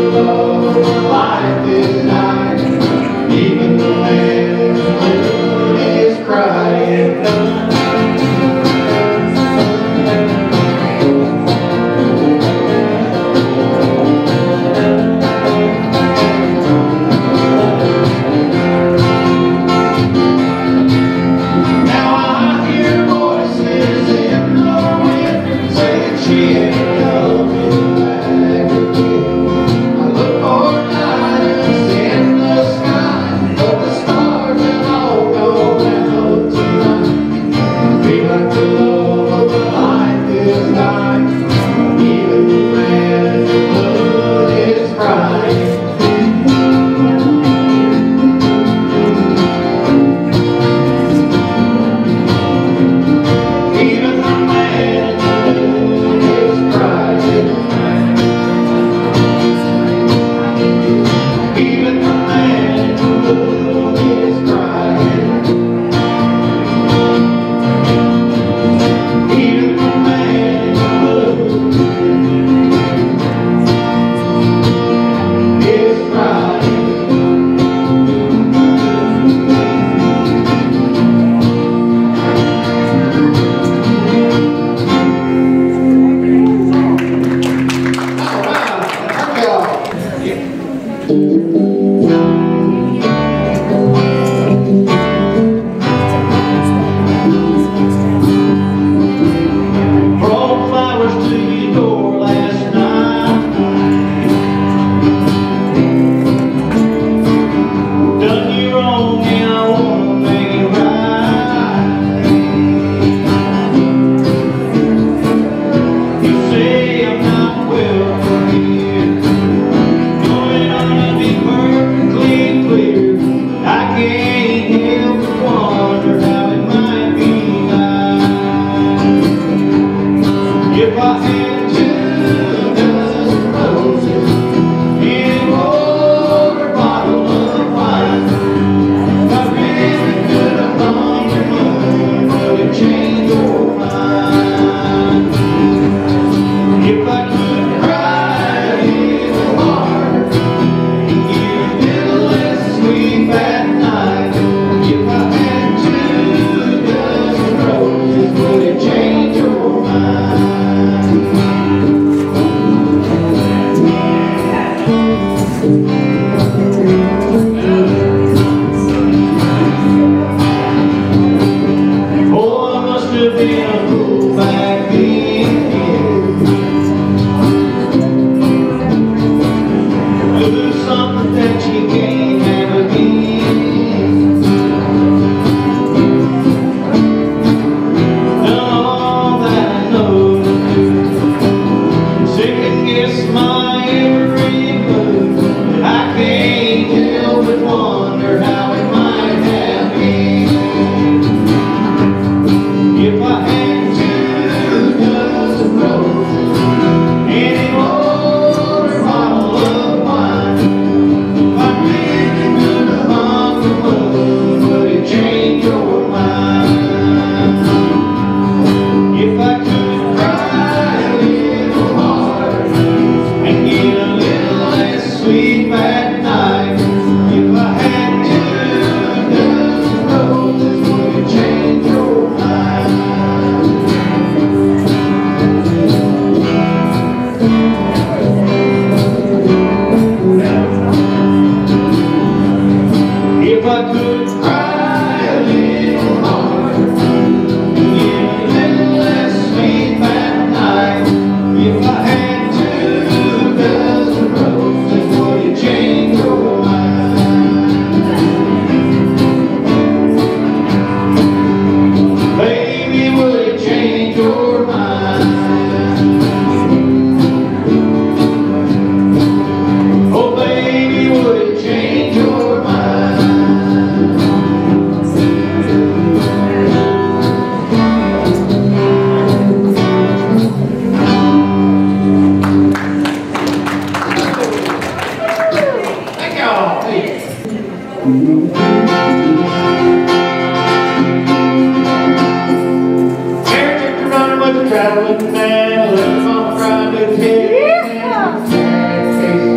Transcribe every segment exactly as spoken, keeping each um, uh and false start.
traveling man, living on Friday.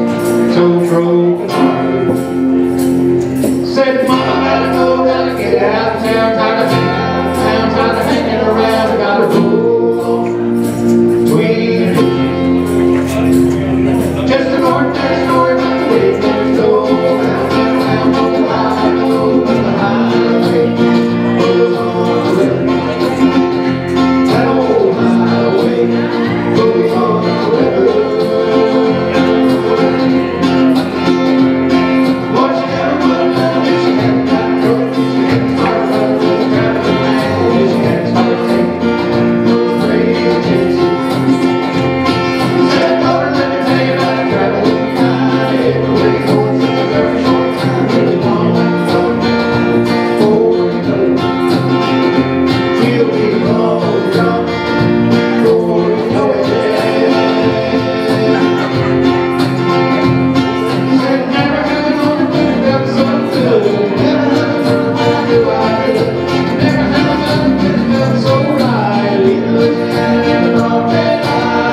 so broken heart. Said, Mama, gotta go, gotta get out of town, tired of hanging out of town, tired of hanging around, I gotta go on between just an ordinary story about the way things go round and round on the highway, goes on the highway, goes on forever. That old highway goes on forever. Lord, she never would have known if she hadn't got drunk, if she hadn't started running with the traveling man, if she hadn't started taking those crazy chances. Said, daughter, let me tell you about the travel with me now. Every way going such a very short time, really long like the sun. Oh, you know, she'll be long gone. Oh, you know it, yeah. Said, never have I known a good felt so good. Never have I known why do I do. Never have I known a good felt so right. Leaving Louisiana in the dark daylight.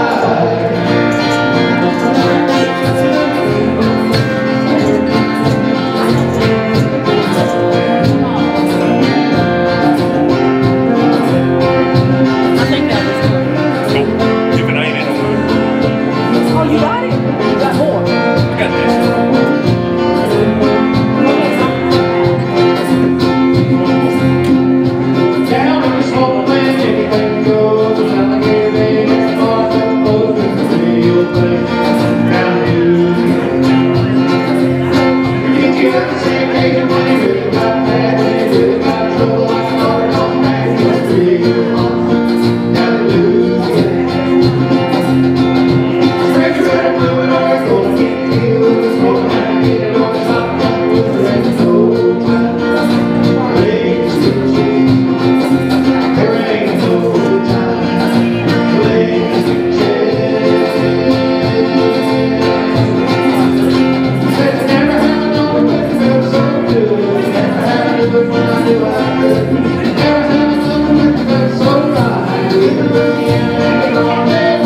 I think that was good. If it ain't, it don't work. Oh, you got it? You got more. I got this. Down in the smoke land, anything goes. Down like everything, it's far from close. It's a real thing. Down in Louisiana. Did you ever see occasion when you really got bad, when you really got trouble like a daughter on back? It's real fun. Down in Louisiana. Spread your red and blue and orange, gonna get killed. It's gonna have to get it on the top of the roof. There ain't no time. Legs to cheese. There ain't no time. Legs to cheese. Said never have I known a good felt so good. Never have I knew it when I knew I could. Never have I known a good felt so right. Leaving Louisiana in the dark daylight.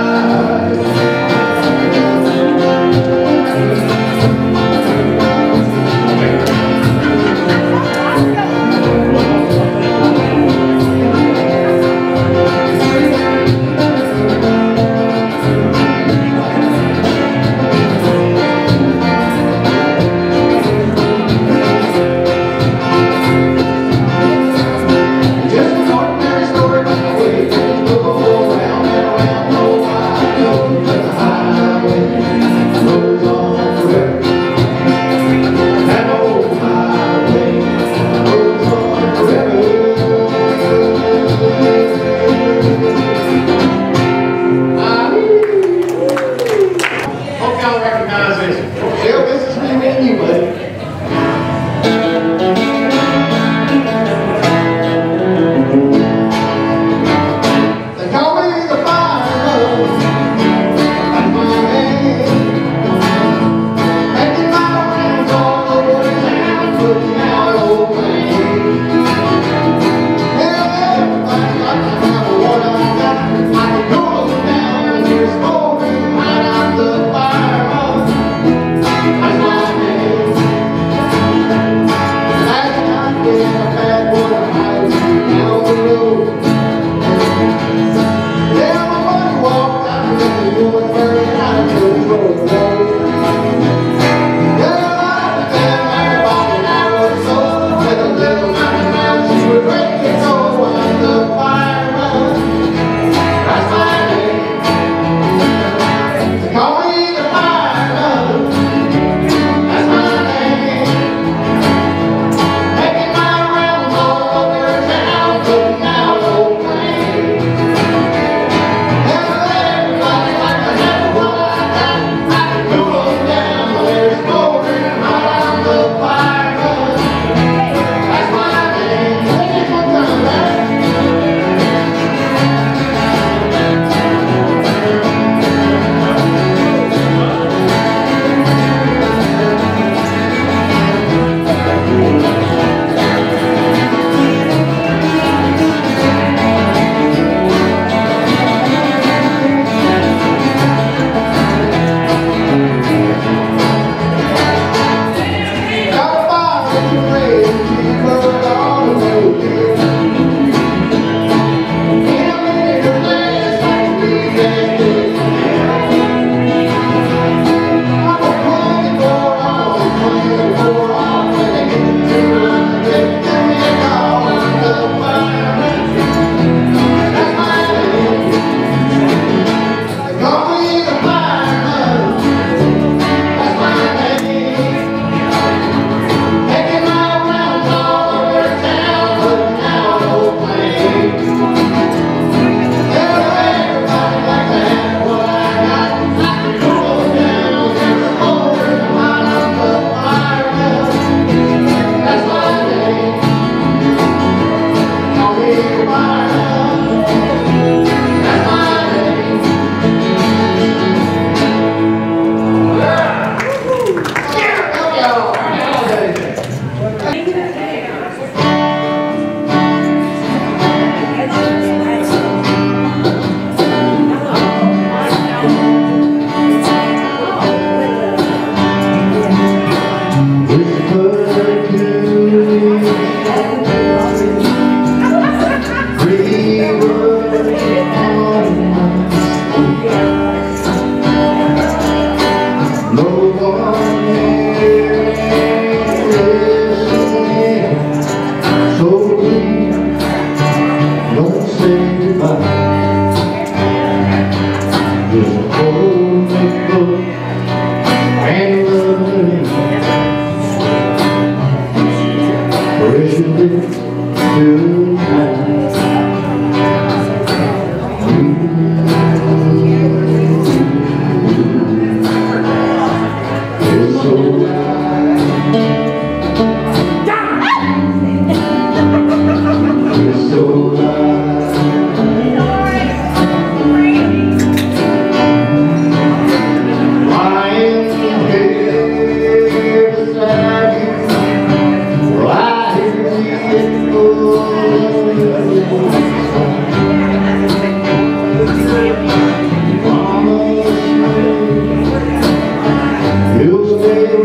Just an ordinary story about the way things go round and around. Oh, I know that the highway goes on forever. That old highway goes on forever. I hope y'all recognize this. Yeah, this is me anyway. They call me the fire, that's my name. Making my rounds all over the town, putting out old flames. Well, everybody's got to have what I got. I can go down and hear smoking right out the fire. I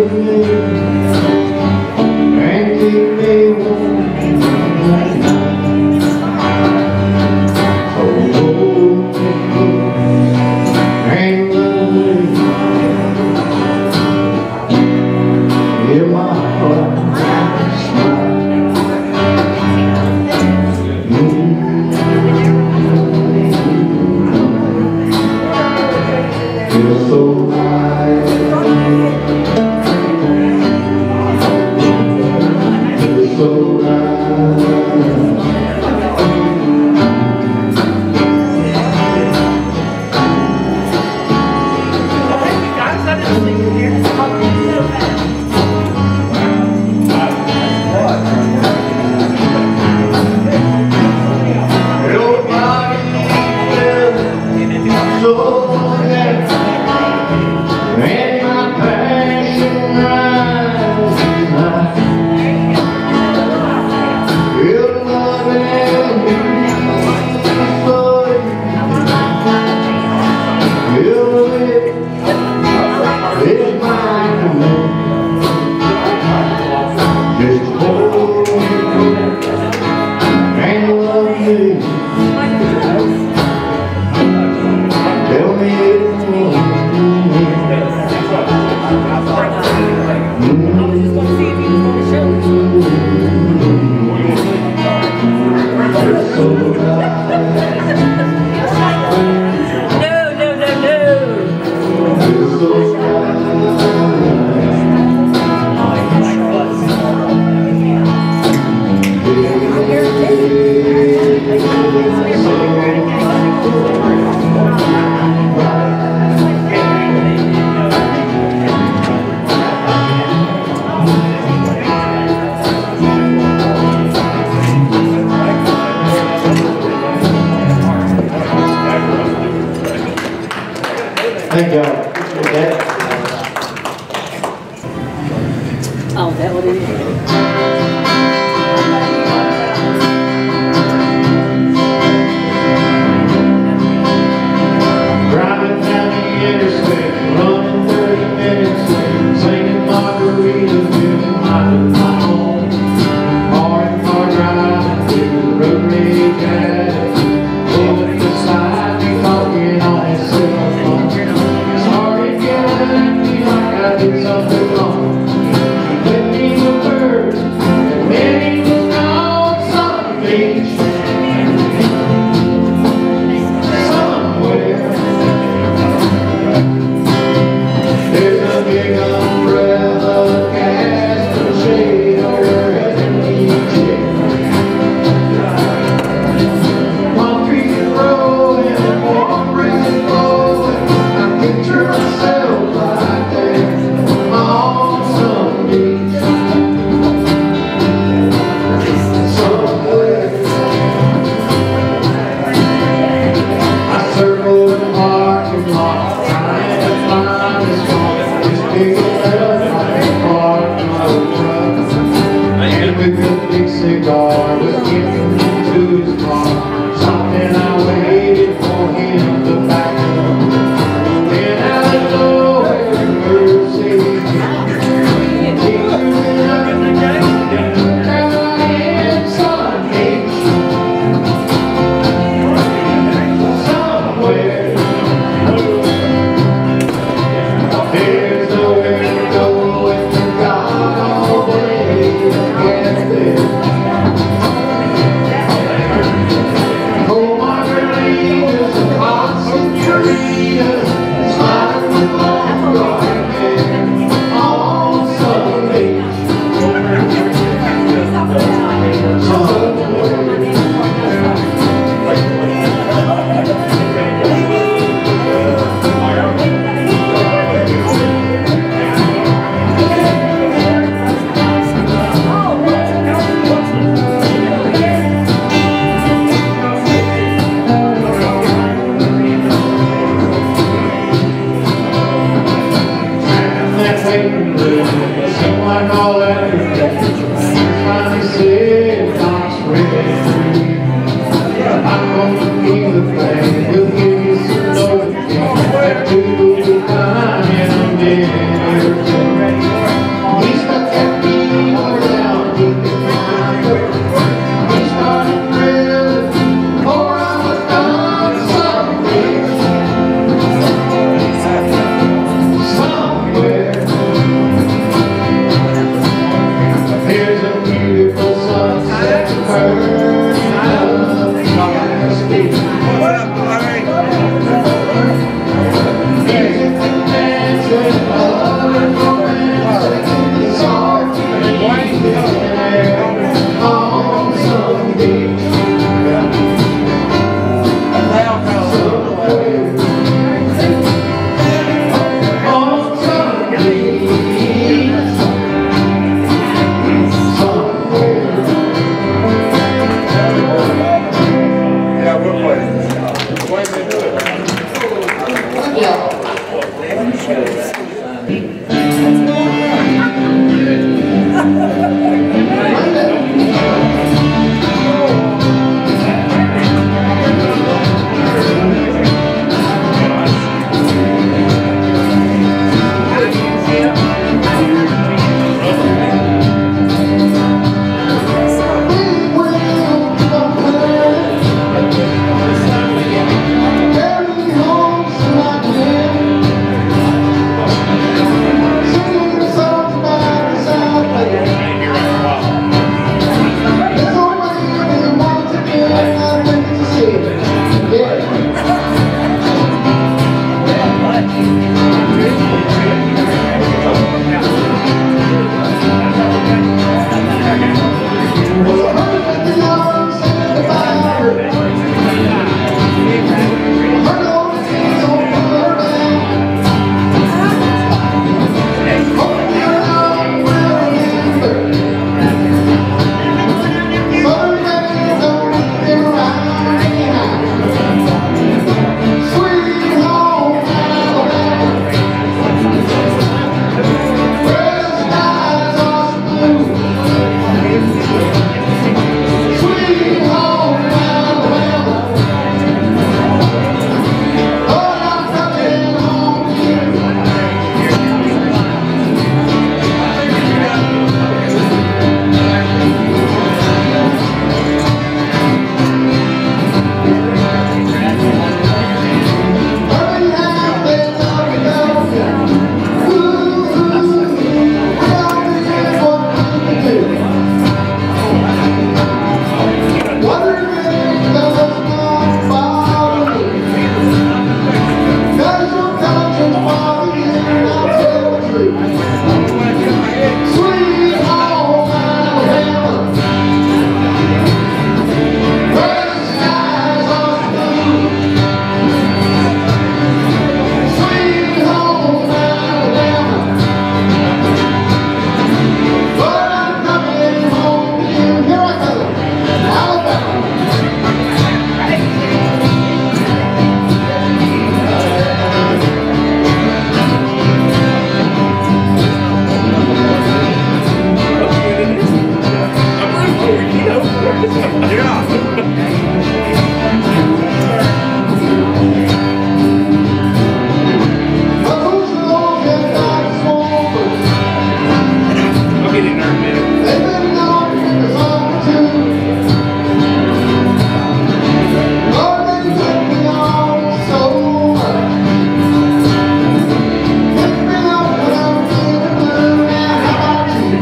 Thank y'all. Okay. Oh, that what it is? Driving down the interstate, running thirty minutes, singing margaritas, feeling like my home. Car and car driving through the road rage addict, pulling beside me, talking on his cell phone. Started yelling at me like I did something wrong. Let me a bird, and then he was gone some beach. Somewhere there's a big umbrella casting shade over every chair. Concrete rolling, warm breeze blowing. I picture myself right there on some beach. Somewhere I circle the parking lot, trying to find this one. This big elephant parked my truck, and with a big cigar was getting into his car. Stopped and I waited for him to back up. Then out of nowhere, the bird said, "He threw it up down in Sun Beach." Somewhere there's nowhere to go if you got all the way to get there. Cold margaritas and hot senoritas, sliding with long dark hair on Sun Beach. Somewhere that waiting room seemed like all that could be. Finally said, "Doc's ready. I'm gonna be the thing. We'll give you some Novocaine. That two will be fine in a minute or two." get in there a minute. They've been gone in the song too. Lord, they took me on so much. Picked me up when I was feeling blue. Now how about you?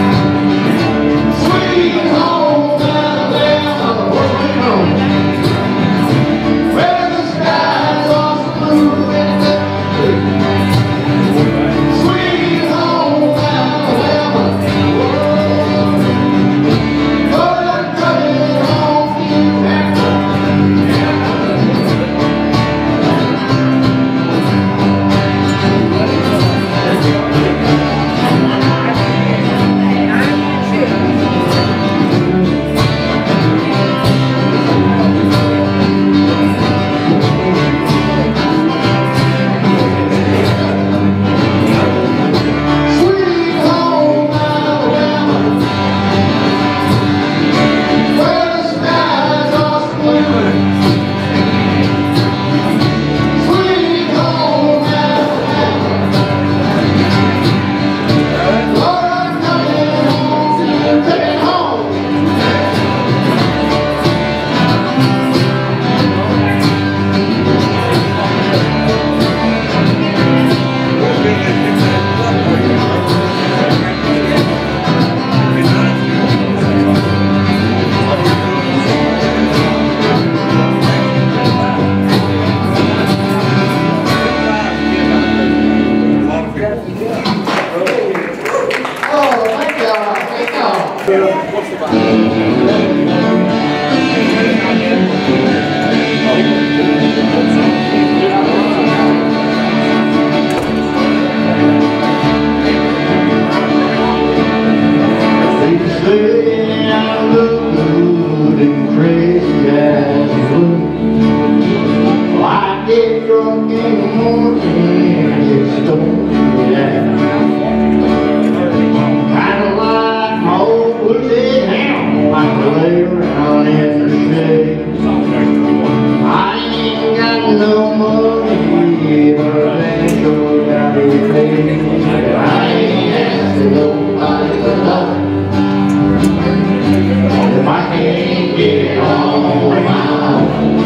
Sweet home Alabama, where we home. Where the skies are so blue and the blue. Sweet home Alabama. Lord, I'm coming home to you now. Sweet home Alabama, where the skies are so blue. Sweet home Alabama, Lord, I'm coming home to you. Take it home. Oh, thank y'all, thank y'all. They say I look good and crazy as blue. Well, I get drunk in the morning and get stoned at kinda like my old wooded hound, like to lay around in the shade. I ain't got no money, but I sure got it paid. I ain't asking nobody for nothing if I can't get it on my own.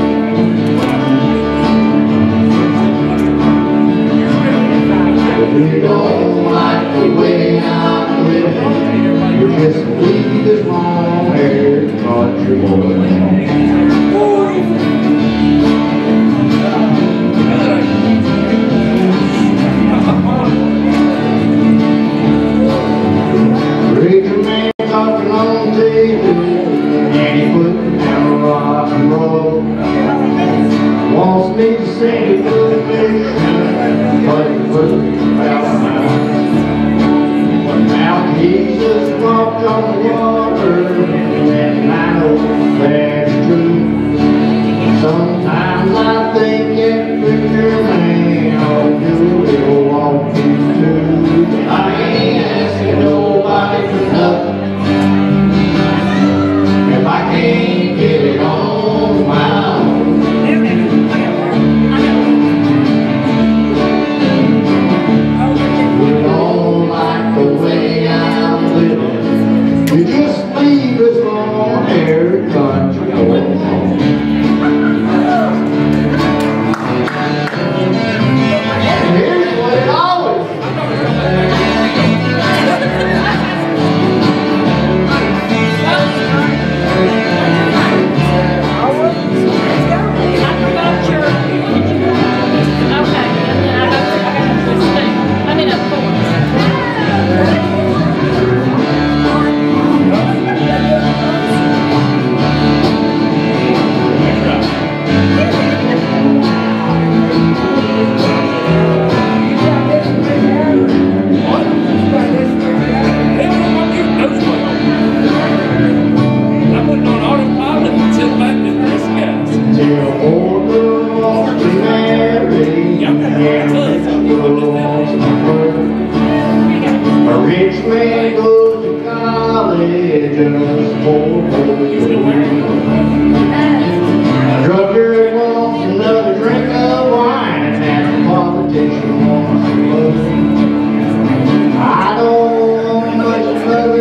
If you don't like the way I'm living, you're just leave this long-haired country boy. Preacher man talking on T V, and he put down rock and roll. Wants me to sing a good mission, but he put about my But now Jesus walked on the water, and I know that's true. Sometimes I think that preacher man ought to do a little walking too. I ain't asking nobody for nothing if I can't get it on my own. You don't like the way I'm living, you just leave this long-haired country boy. Here's what it always I don't want much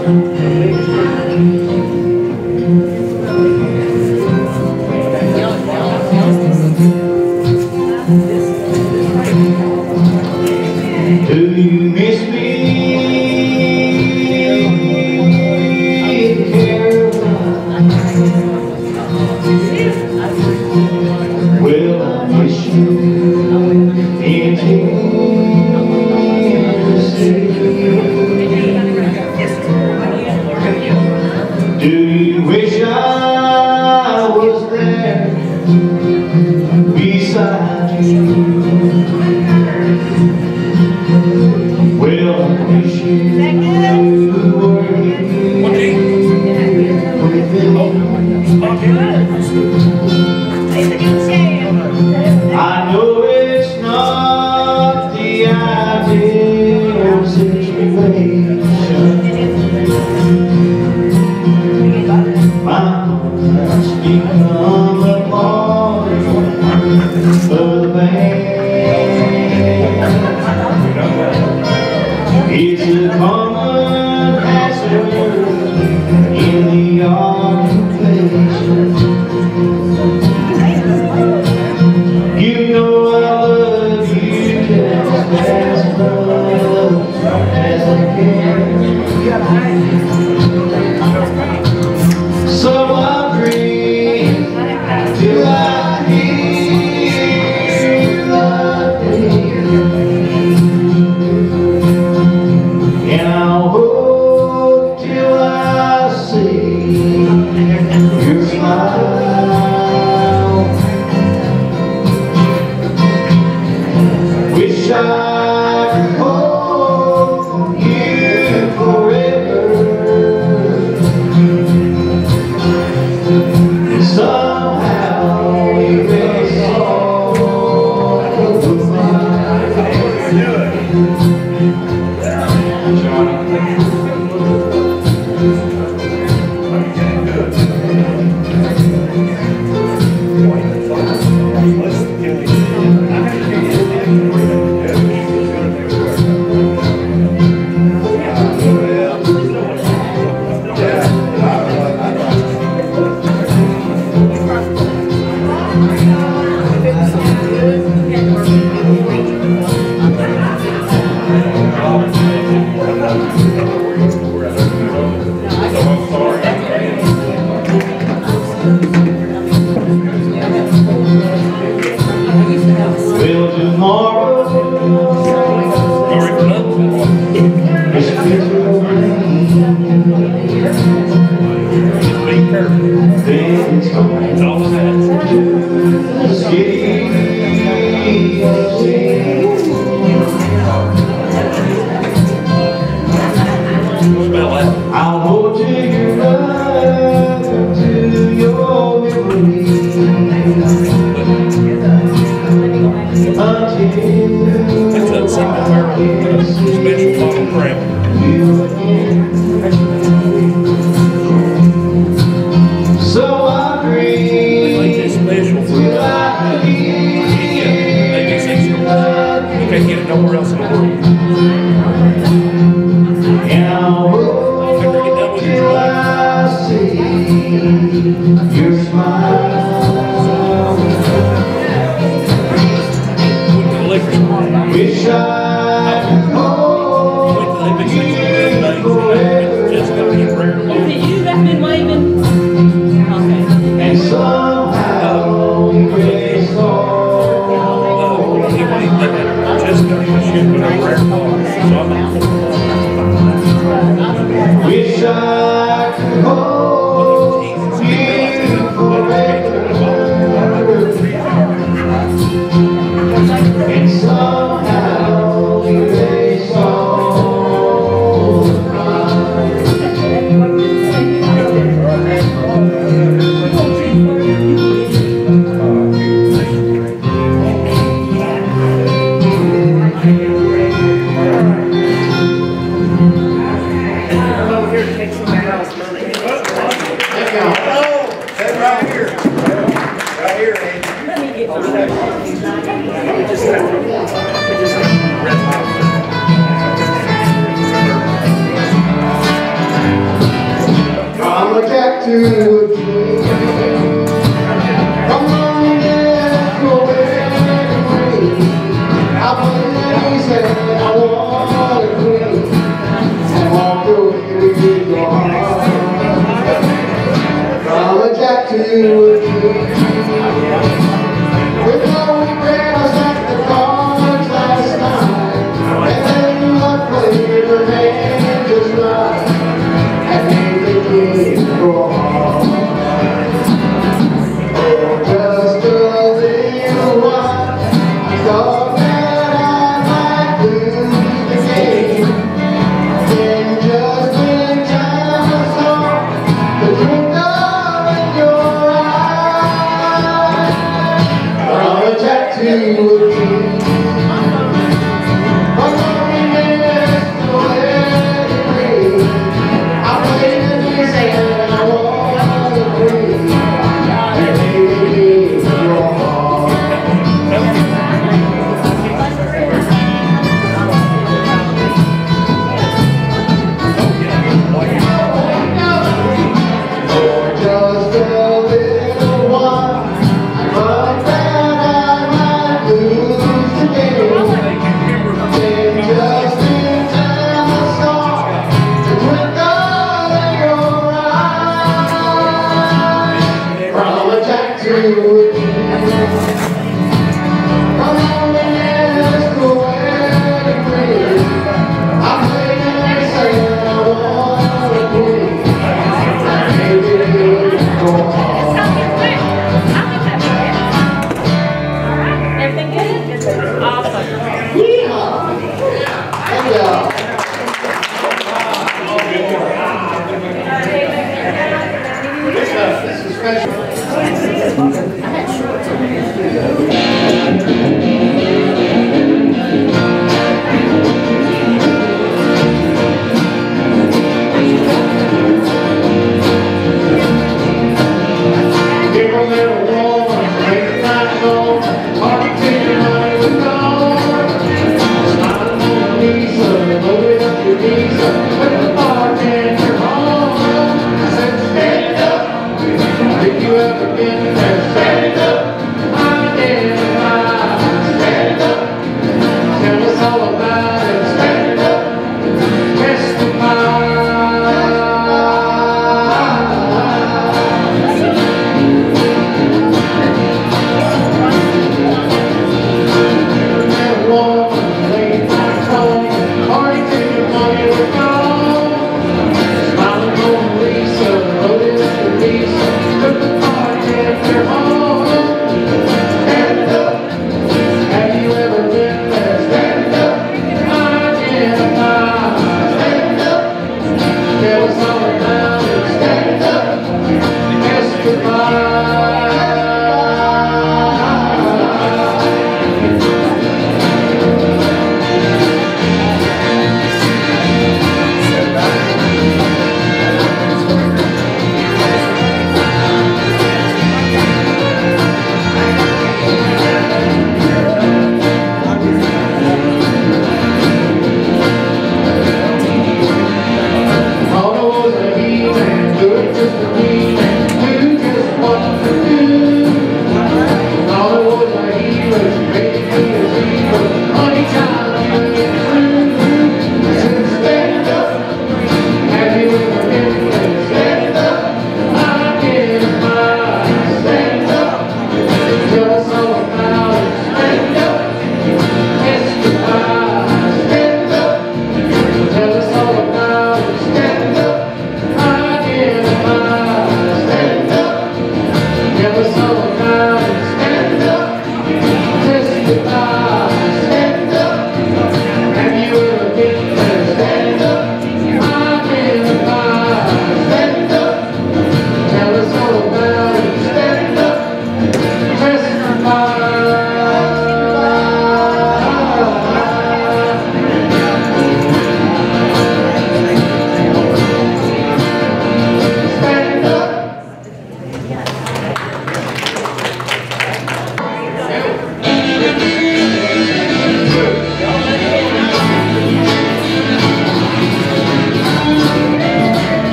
Do you miss me, Caroline? Well, I miss you in Tennessee. Do you wish I was there beside you? Well, I wish you were here with me. I know it's not the ideal situation. My heart's become a part of the band. It's a common hazard in the occupation. You know I love you just as much as I can. So I dream till I hear the day. And I'll hope till I see your smile. Wish I could hold you forever. And somehow erase all of Well, tomorrow is a beautiful rain. Then it's going to the city of sin. I'll go to your love, to your memory, That's that single barrel, special bottle crab. So I agree. Like this special for Till I they do six dollars. You can't get it nowhere else in the world. And I'll hope till I see your smile. Wish I could hold you forever. Is it you that's been waving? Okay. And somehow erase all. Wish I could hold you forever. And somehow erase all the Come over here to take some a dream. Come on, let's go and dream. I played easy, I want a dream. And walk away with your heart. From a jack to a dream. With no regret, I sat the cards last night. And then I played her hand just right. And made the game go on. Oh, just a little while. I thought that I might lose the game. Then just in time I saw the twinkle in your eyes. From a jack to a king. A loneliness to let it be. I played the music and I want to breathe. And maybe it's your heart. For just a little while, I thought that I might lose the game. Then just in time I saw the twinkle in your eyes. From a jack to a king. Come on and let's go and dream. I played and said I want to breathe. And maybe it's your heart. Everything good? Awesome. Yeehaw! Thank y'all. This, uh, this is special. Give a little woman, make the night go. Party till your money was gone. Smile Mona Lisa, roll it up your knees. With the bartender home. I said stand up. If you ever been there, stand up. Identify. Stand up. Tell us all about it. Stand up. Testify. That woman, late night home, party till your money was gone.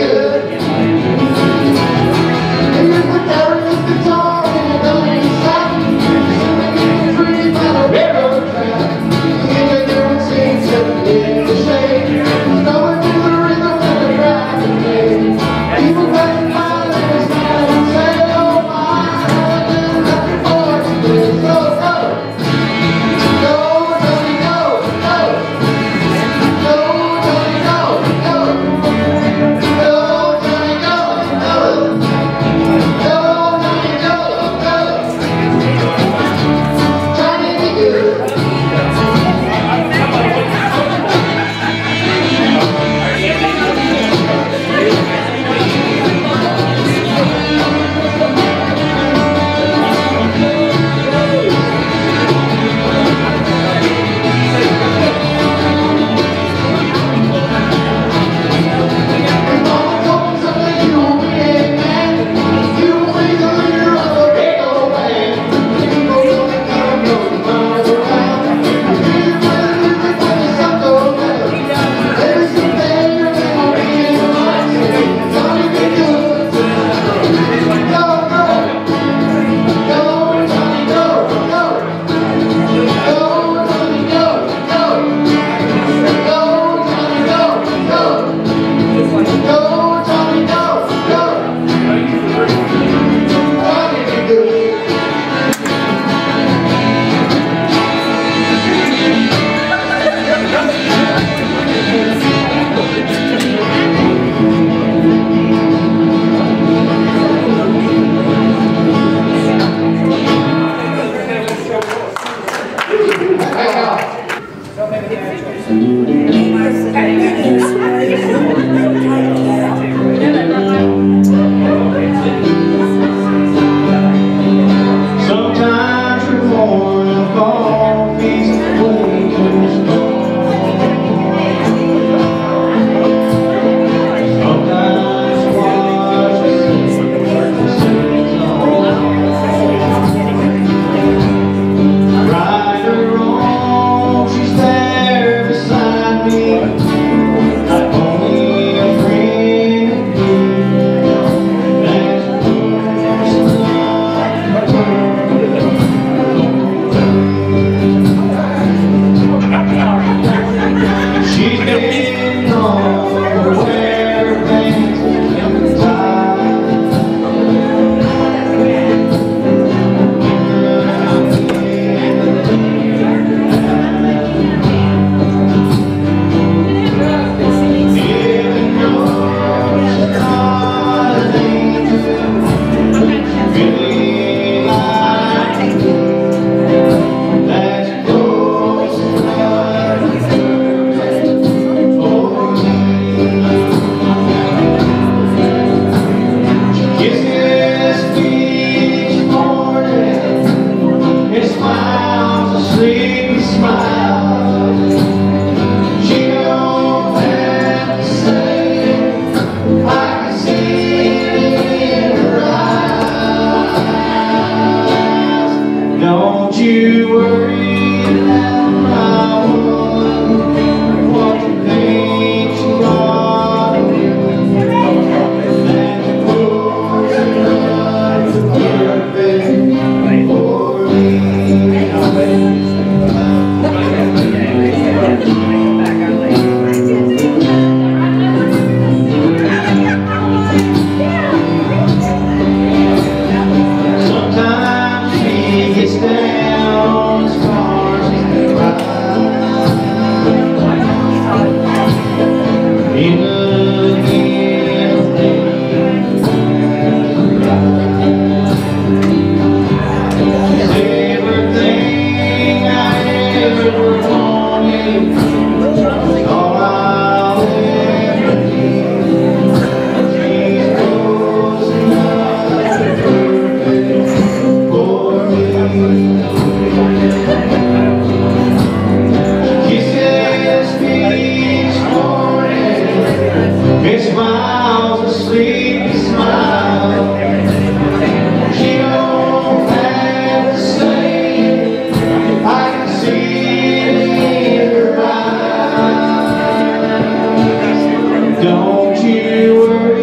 Don't you worry.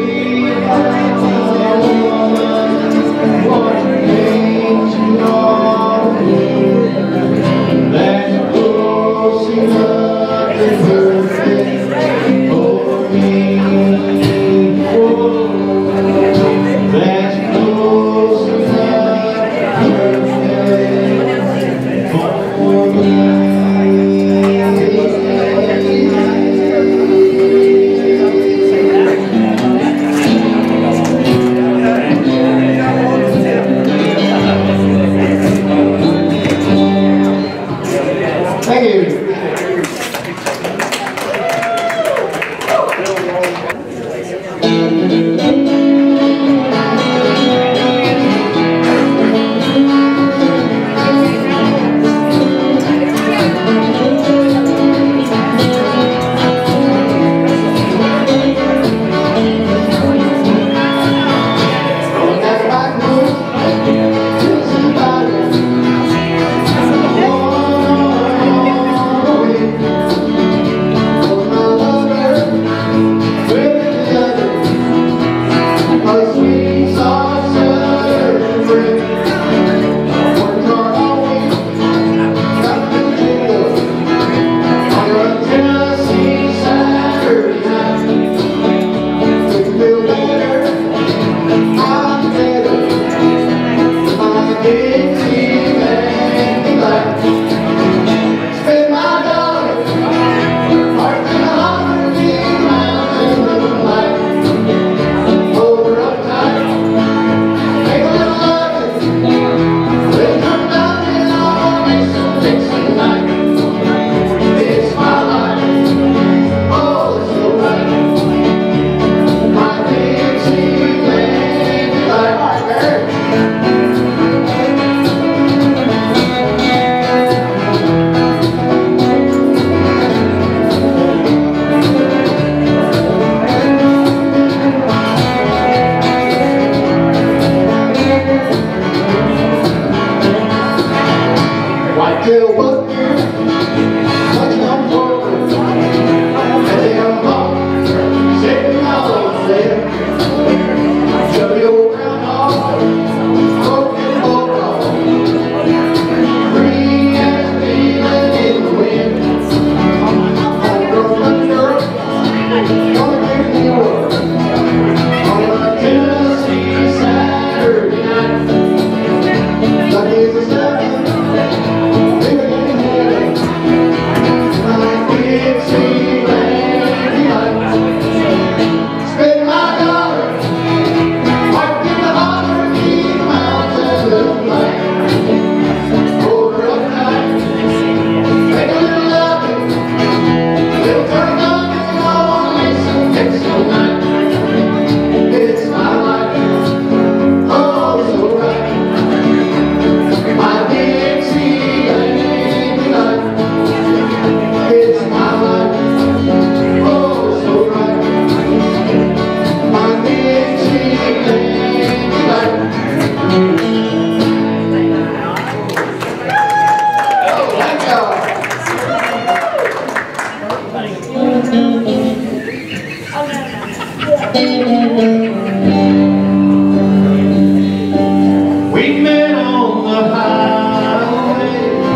We met on the highway.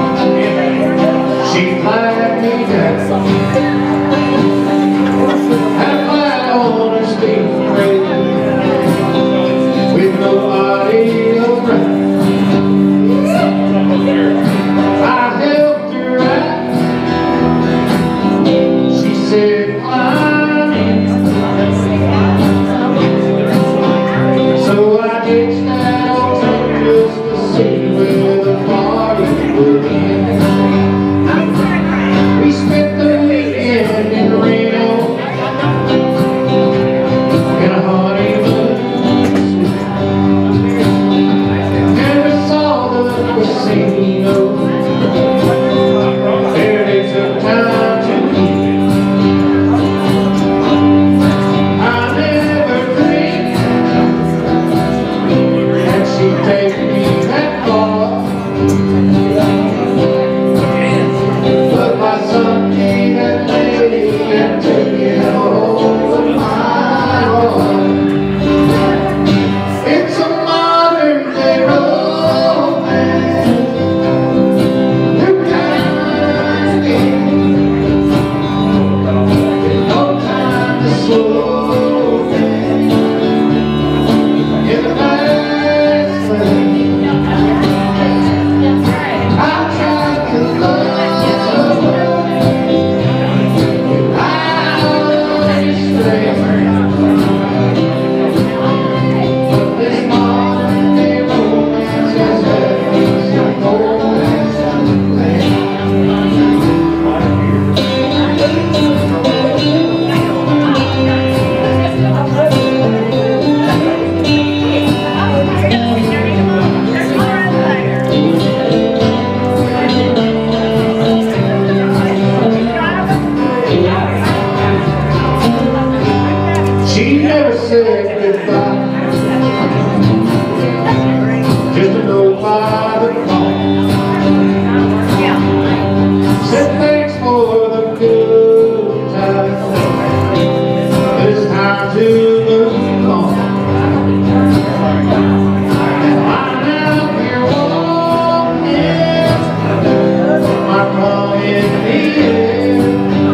She flagged me down. Had a flag on her speeding brake with nobody around. I helped her out. She said, climb in. So I ditched that old truck just to see where the party would end. We spent the weekend in Reno in a honeymoon suite. And we saw the casino. There they took time to eat. I never dreamed that she'd take me that far. But by Sunday that lady had taken hold of my heart. It's a modern day romance, new kind of no time to slow down. In the fast lane, I tried to love her. But this modern day romance has left me some romance to play. She never said goodbye, just a note by the phone. Said thanks for the good times, but it's time to move on. I'm out here walking, my thumb in the air,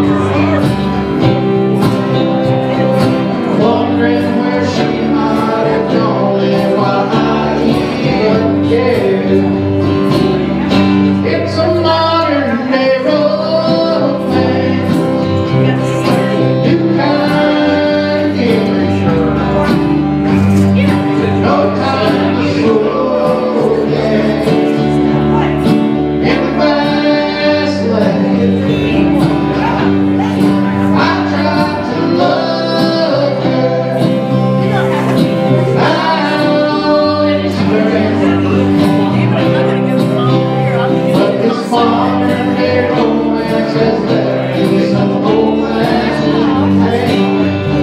wondering where she might have gone and why I even care. It's a modern day romance, new kind of game. No time to slow down. In the fast lane, I tried to love her without any strength. But this modern day romance has left me some romance to take.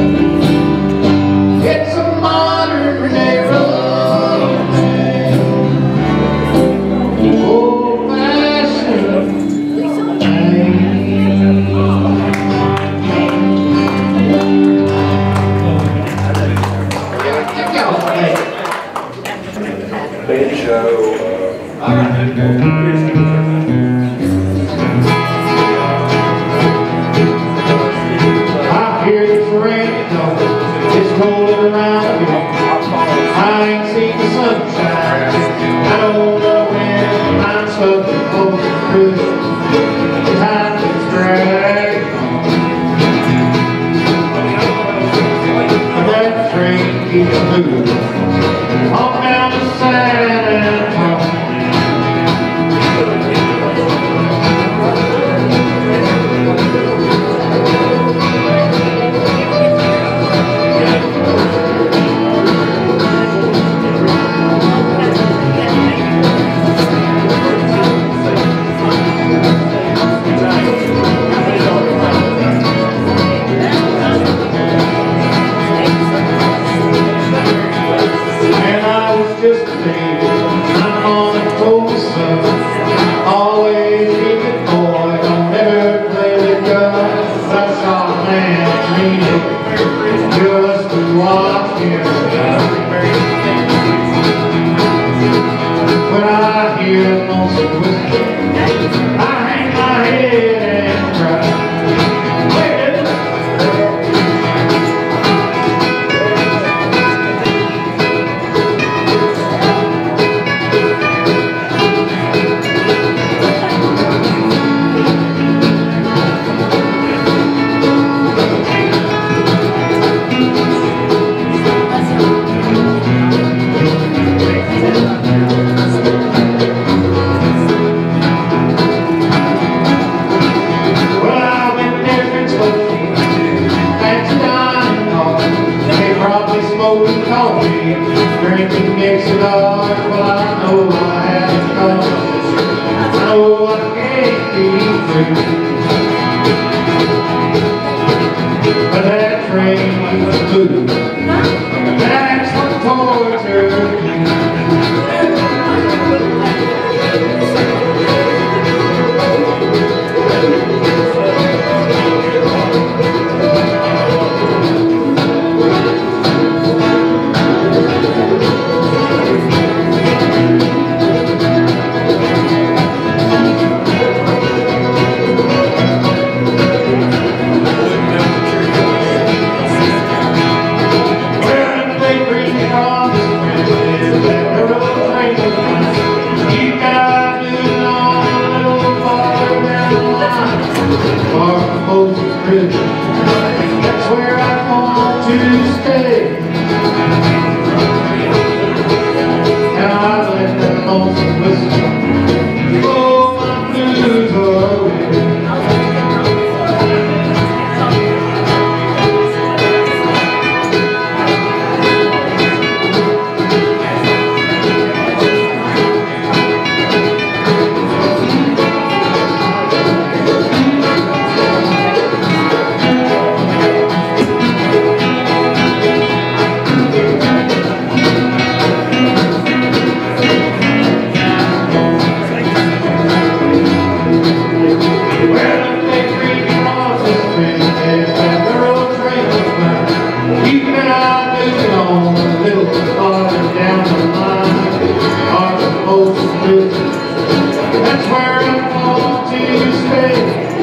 It's a modern day romance, old-fashioned thing. Give y'all a play. Band show. I hear it's raining, it's rolling around me. I ain't seen the sunshine. I don't know when I'm supposed to through. Time is dragging on. That train keeps moving on down to San Antonio. And I When I hear that lonesome whistle, I hang my head and cry. Drinking Dixie Dog, well I know I have to cause. I know I can't be through, but that train was blue. That's what torture. That's where I want to stay. And I let that lonesome whistle blow my blues away. That's where I want to stay.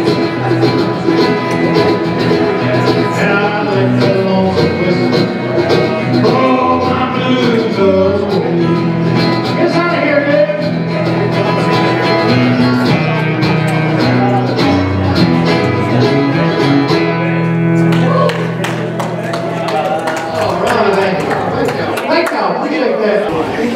And I like that lonesome whistle blow my blues away. Get out of here, Dave. All right. Thank you. Appreciate that.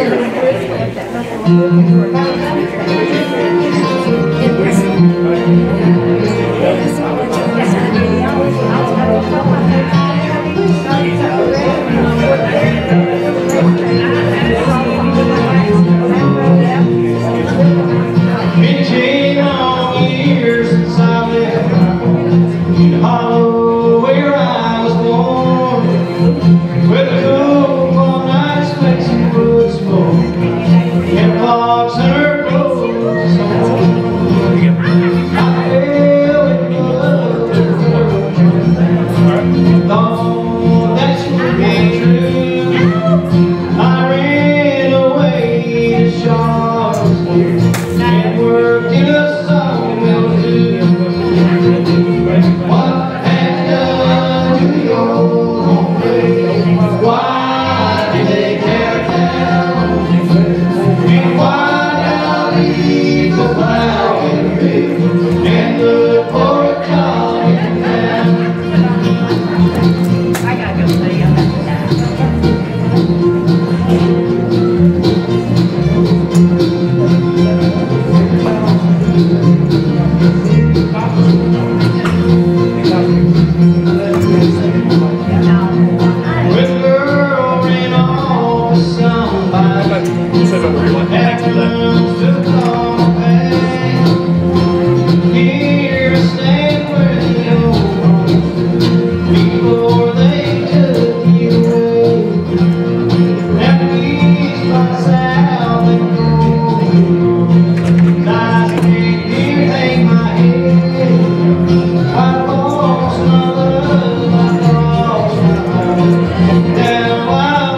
Fifteen long years since I left my home in Hollar, where I was born, where the cold warm nights makes the woods smoke and fogs are blowing.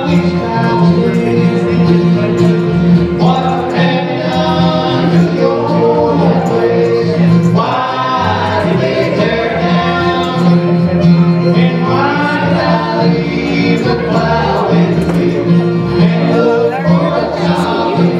these clouds been? What have you done to your place? Why did they tear it down? And why did I leave the plow in the field and look for a job in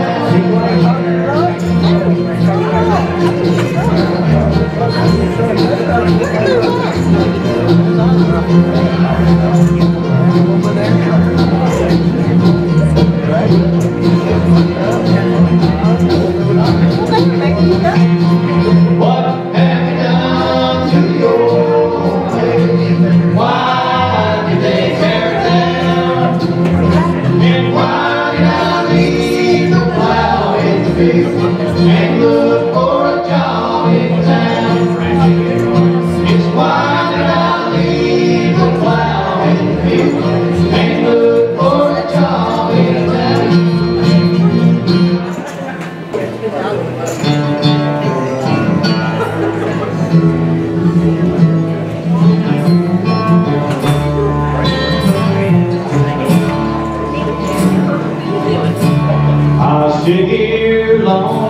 What have you done to your place? Why did they tear it down? And why did I leave the plow in the field and look for a job in town? It's why did I leave the plow in the field and look for a job in town? I'll sit here long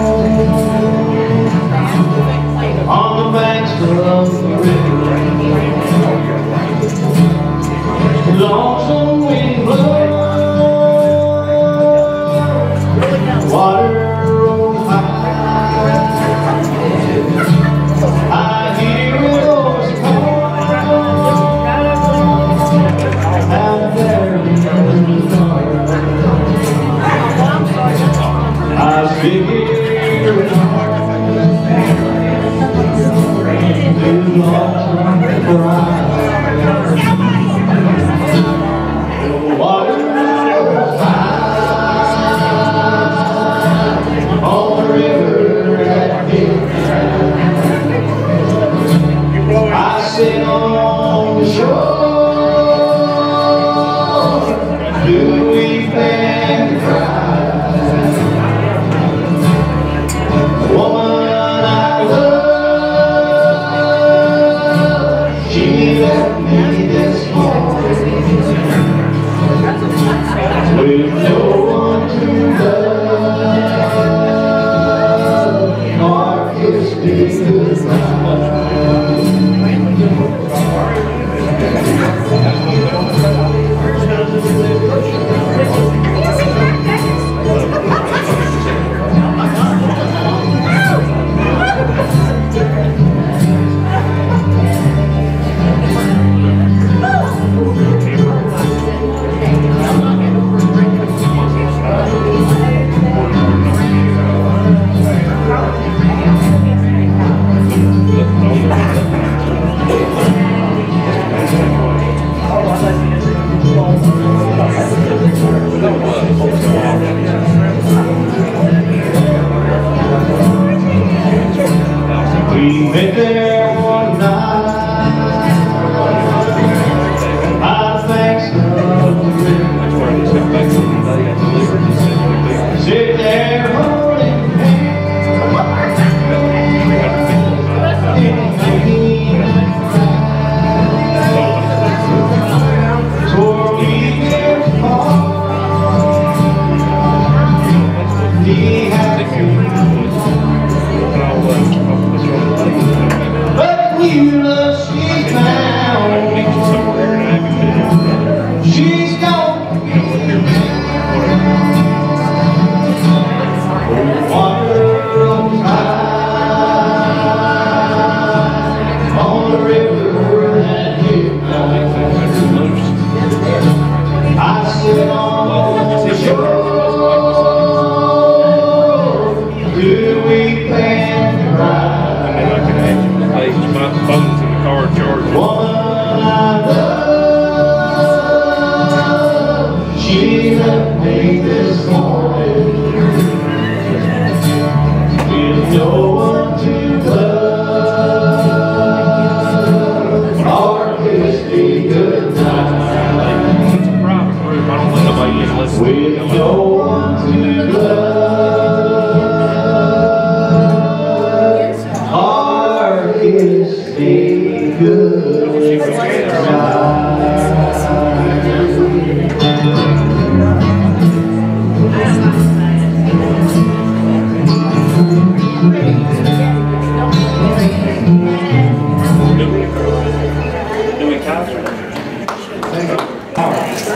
on the banks of the river. Lonesome wind blows, water rolls high. I hear it always call out there in the dark. I sit here too long for I water rolls high on the river at midnight. I sit on the shore, do weep and cry. The woman I love, she left me this morning with no one to love or kiss me goodbye. We met there one night by the banks of the river. Sit there holding hands in the midnight cry. Toward we get far, he had to but we love she's found. She's gone. Water rolls high on the river at midnight. I sit on the shore, do weep and cry. My phone's in the car charging. Woman I love,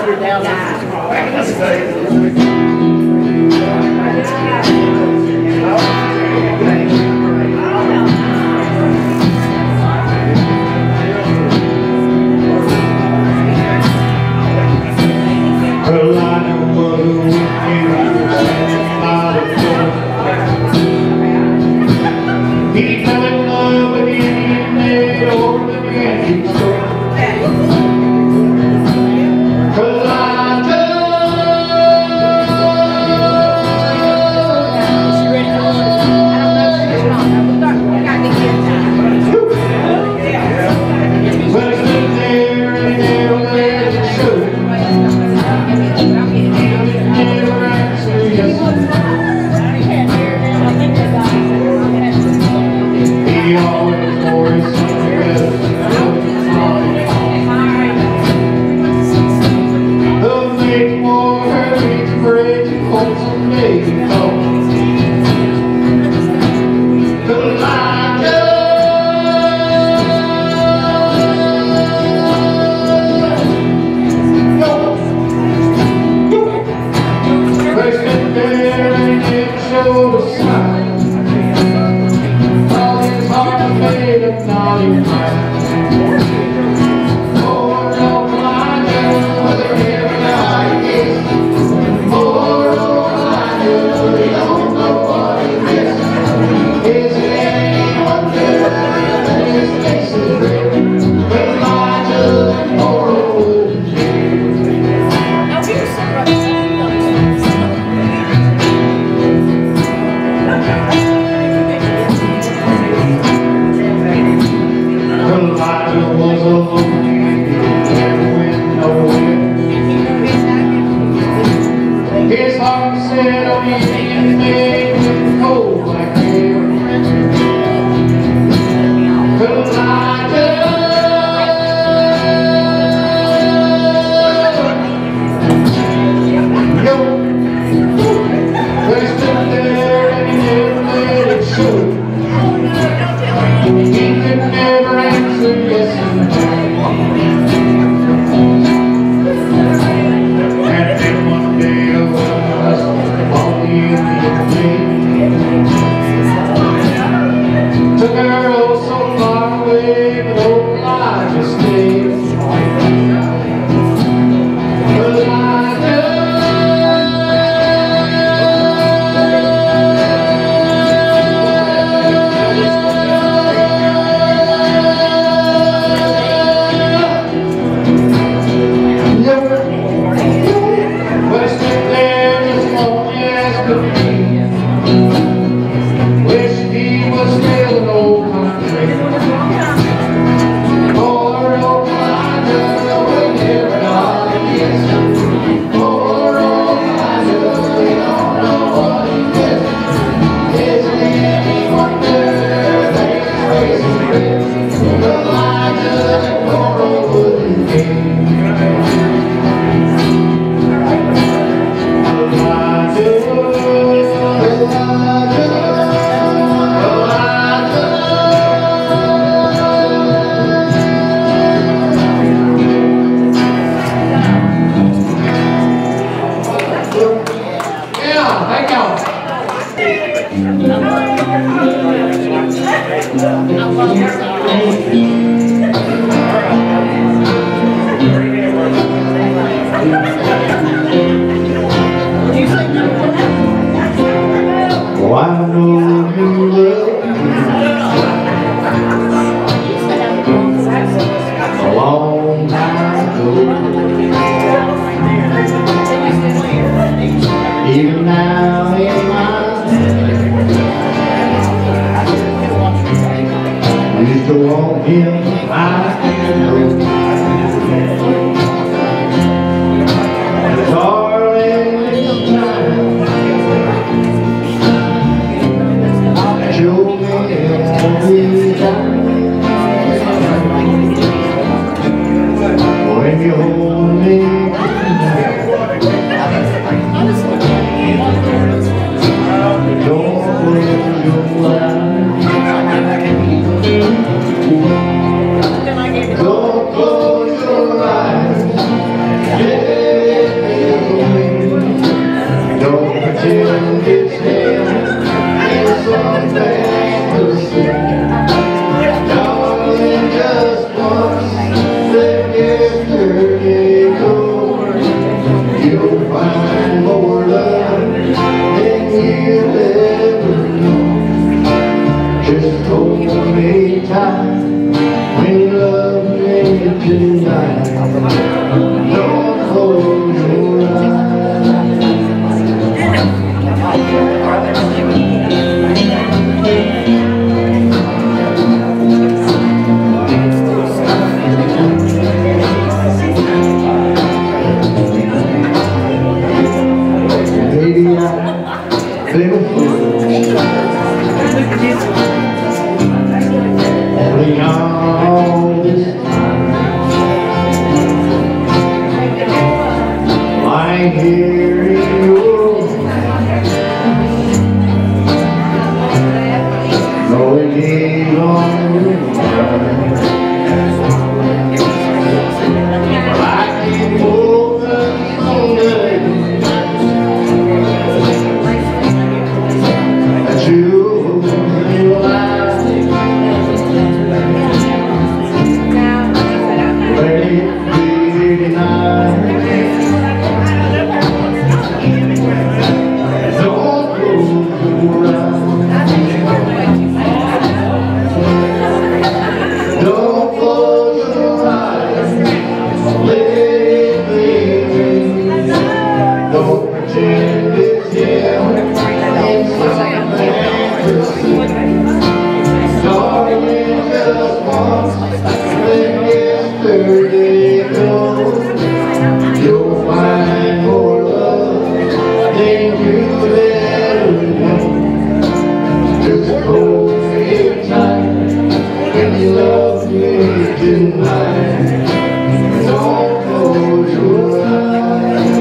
And then one day I was on the Indian here anymore. No, it ain't on the line. I keep moving on the that you realize. Let it be denied. Don't go around. Don't close your eyes. Let it be. Don't pretend it's him in some fantasy. Darling, just once, let yesterday go. You'll find more love than you've ever known. Just hold me tight when you love me tonight. Don't close your eyes.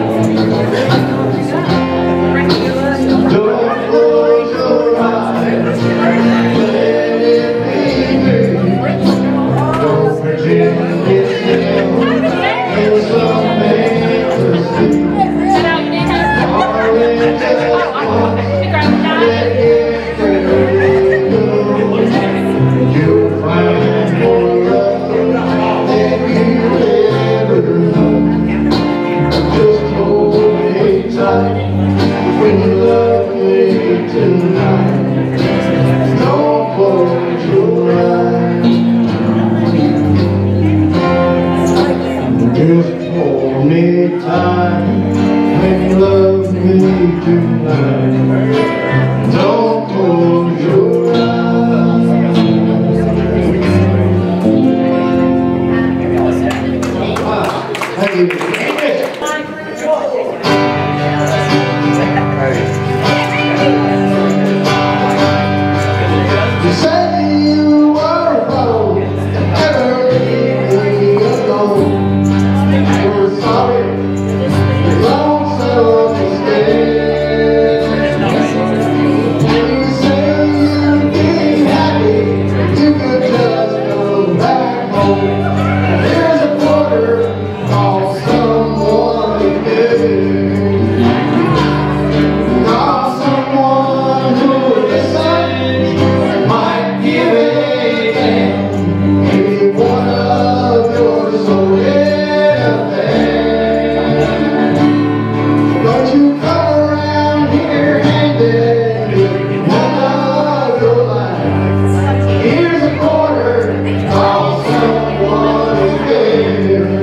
Don't close your eyes. Let it be me. Don't pretend it's him in some fantasy. Darling, just once, let yesterday go. You'll find more love than you ever know. Just hold me tight when you love me tonight. Don't close your eyes. Just hold me tight when you love me tonight. Don't close your eyes. Thank you. You say you were alone, never leave me alone. You were sorry, you lonesome to stay. You say you'd be happy, you could just go back home. Here's a quarter on someone again. Call someone who listens, might give a damn. Maybe one of yours so don't you come around here handing one of your life. Here's a quarter, call someone again.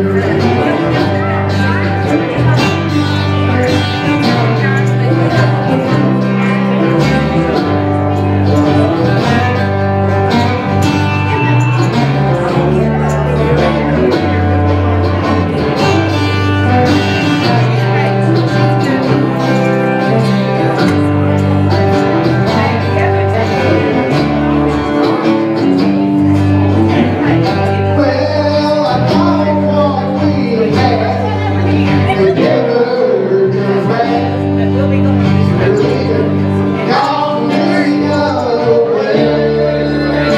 Well, I don't want we had together to back. We're leaving, gone the other way.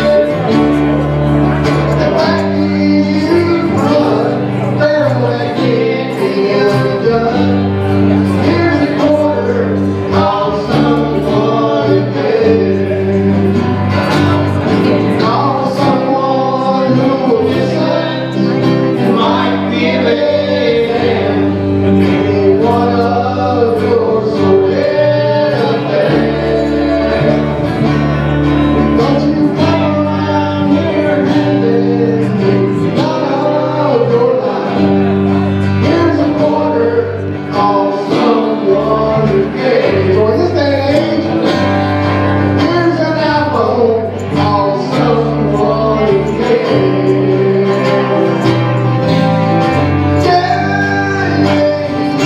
The back you run, girl, that can't be undone. Here's a quarter, call someone again. Call someone who will listen, might be a man. Maybe one of yours so don't you come around here handing none of your life. Here's a quarter, call someone again. So in this day and age, here's an apple, call someone again. Yeah, yeah,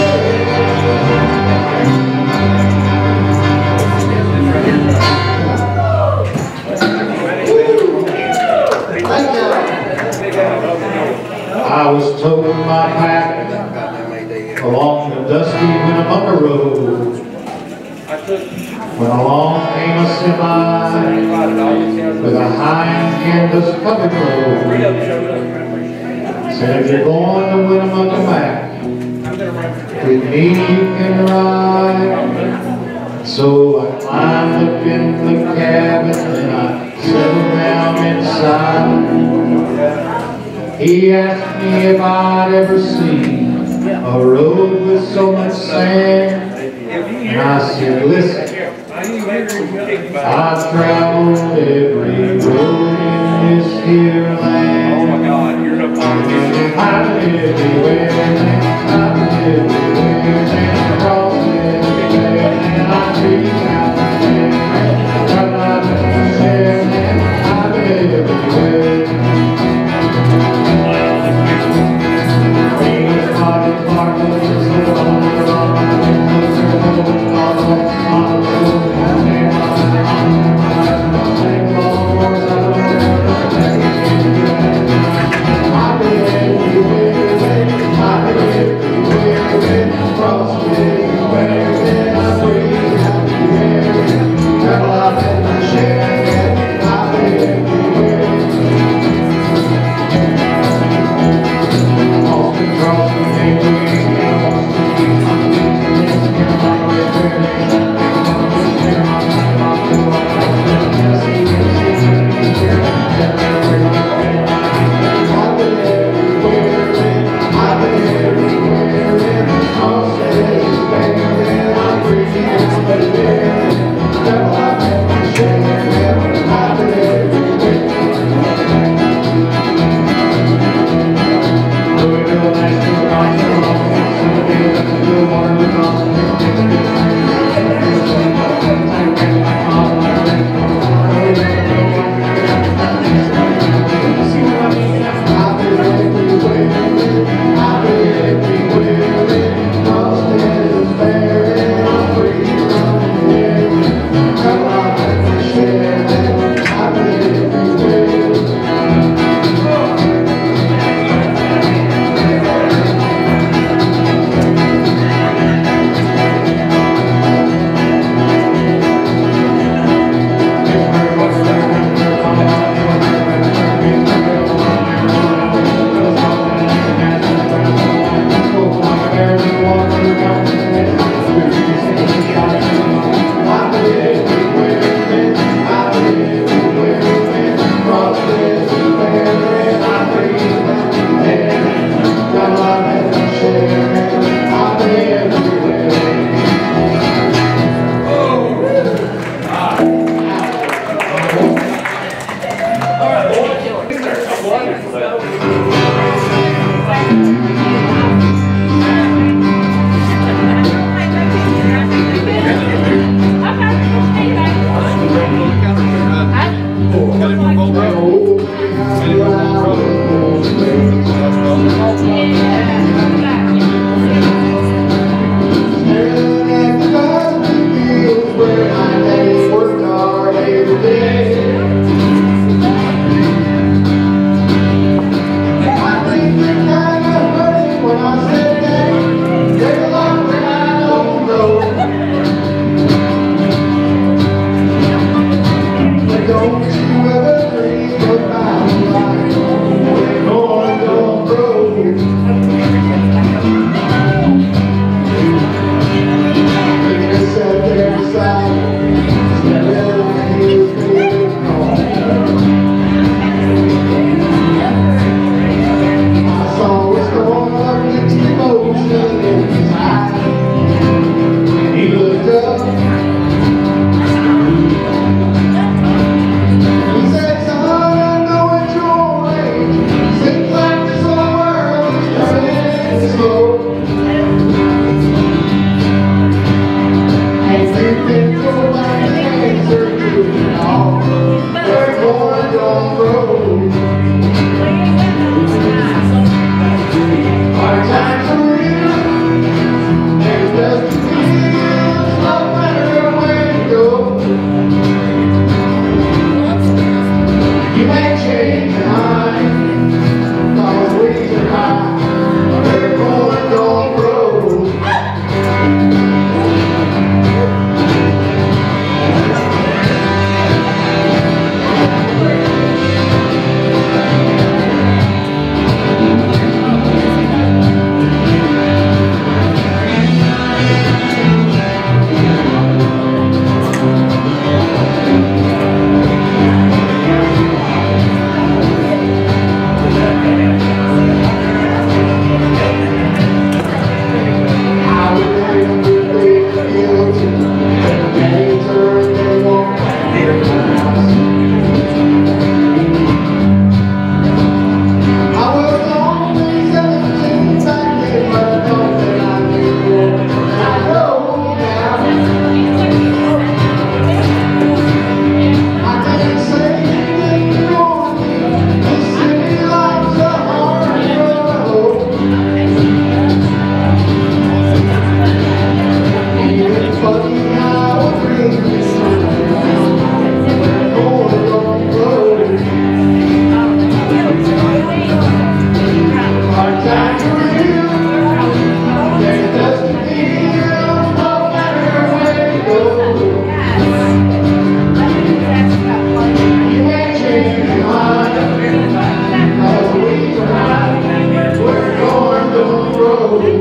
yeah. Thank you. I was told my pack along the dusty Winnemucca Road. When along came a semi with a high canvas covered road. Said if you're going to Winnemucca Mac, with me you can ride. So I climbed up in the cabin and I settled down inside. He asked me if I'd ever seen a road with so much sand. And I said, listen, I've traveled every road in this here land. Oh my God, you're up on it. I've been everywhere, I've been everywhere, and across everywhere, and I dream out there. But I've been there, and I've been everywhere. Ain't hard to park with this little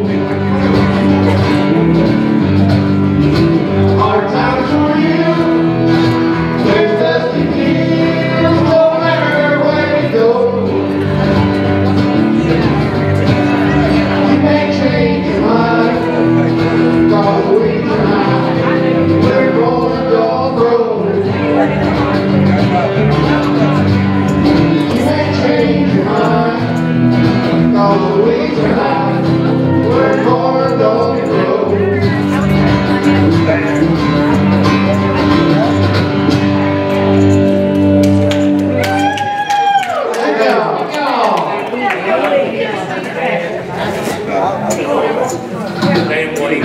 Hard times for you. There's dusty fields no matter where you go. You may change your mind, 'cause we tonight we're gonna go broke. You may change your mind, 'cause we tonight we're gonna go broke. Damn late.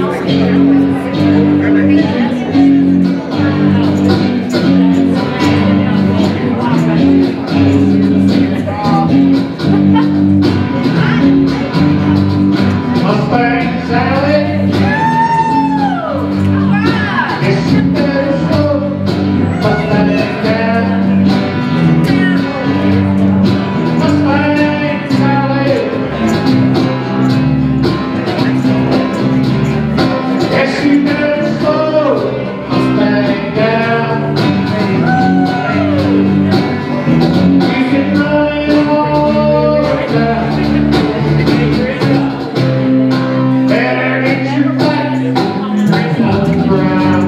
Mustang Sally, yes you better slow. Mustang down, Mustang Sally, yes you better slow. Mustang down, you can run it all down. Better get your back on the ground.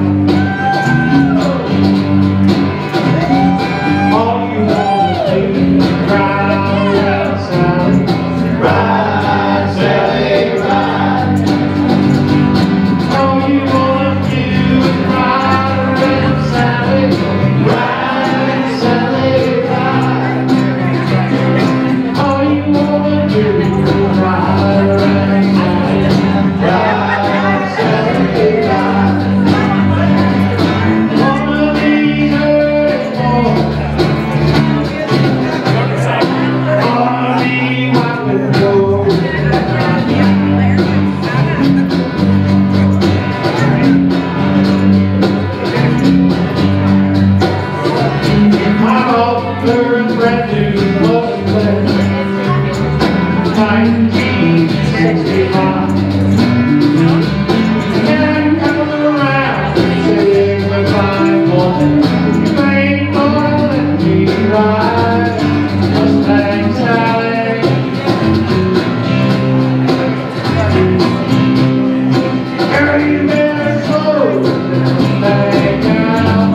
All you want to do is ride around Sally. Ride, Sally, ride. All you want to do is ride around Sally. Ride, Sally, ride. All you want to do is ride around Sally. Ride, Sally, ride. One of these earth boys ought to be wiping doors. I'm off for a brand new Mustang, nineteen sixty-five. And I'm coming around, saying goodbye, boy. You ain't gonna let me ride Mustang Sally. Girl, you better slow Mustang down.